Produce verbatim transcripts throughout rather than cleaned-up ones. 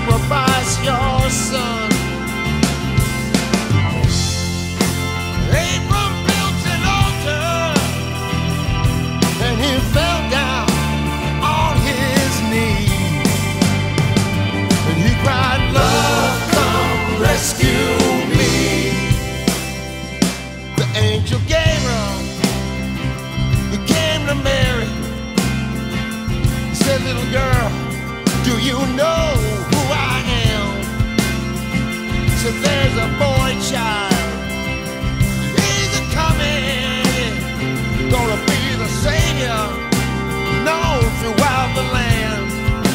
sacrifice your son. Abram built an altar and he fell down on his knees and he cried, "Love, come rescue me." The angel Gabriel, he came to Mary, he said, "Little girl, do you know who I am?" He said, "There's a boy child, he's a coming, gonna be the Savior known throughout the land."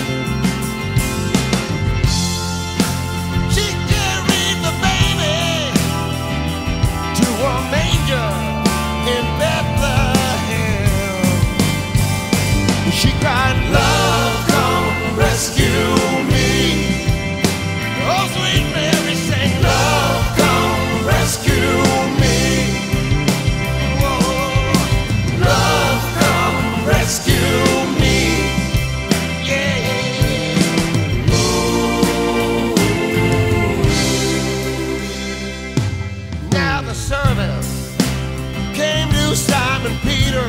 She carried the baby to a manger in Bethlehem. She cried, "Love, come rescue me." Oh, sweet Mary sang, "Love, come rescue me." Whoa, love, come rescue me. Yeah. Ooh. Now the servant came to Simon Peter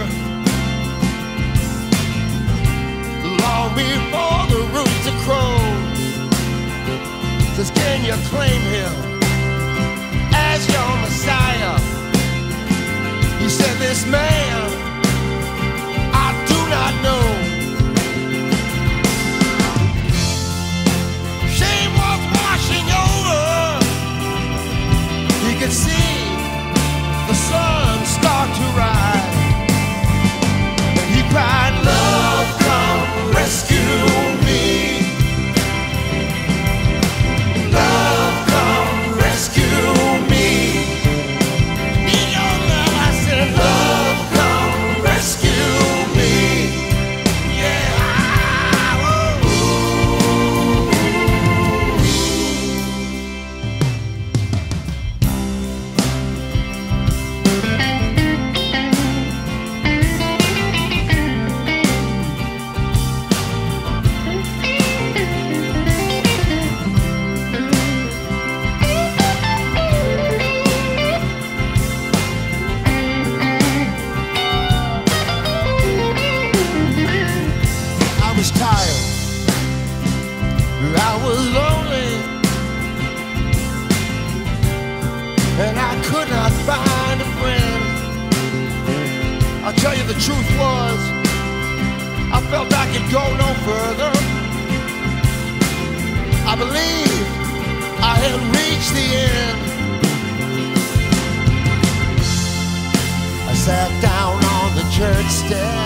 long before the rooster crowed. Says, "Can you claim him as your Messiah?" He said, "This man I do not know." Shame was washing over. He could see the sun start to rise. And he cried, "Love, come rescue me. Love, come rescue me. Need your love," I said, "Love, come rescue me." Yeah. I was tired, I was lonely, and I could not find a friend. I'll tell you, the truth was, I felt I could go no further. I believed I had reached the end. I sat down on the church steps